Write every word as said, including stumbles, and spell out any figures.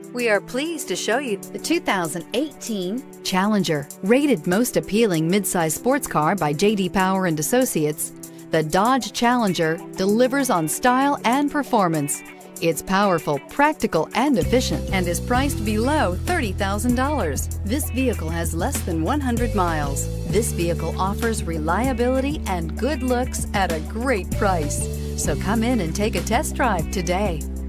We are pleased to show you the two thousand eighteen Challenger. Rated most appealing midsize sports car by J D Power and Associates, the Dodge Challenger delivers on style and performance. It's powerful, practical, and efficient, and is priced below thirty thousand dollars. This vehicle has less than one hundred miles. This vehicle offers reliability and good looks at a great price. So come in and take a test drive today.